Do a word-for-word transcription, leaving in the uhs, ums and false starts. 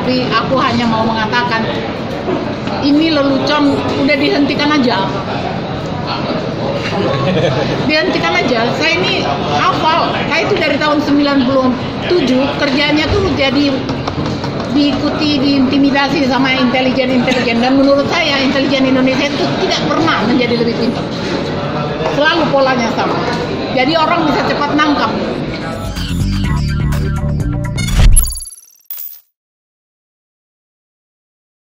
Tapi aku hanya mau mengatakan ini lelucon udah dihentikan aja. Dihentikan aja. Saya ini hafal. Saya itu dari tahun sembilan puluh tujuh kerjanya tuh jadi diikuti, diintimidasi sama intelijen-intelijen, dan menurut saya intelijen Indonesia itu tidak pernah menjadi lebih pintar. Selalu polanya sama. Jadi orang bisa cepat nangkap.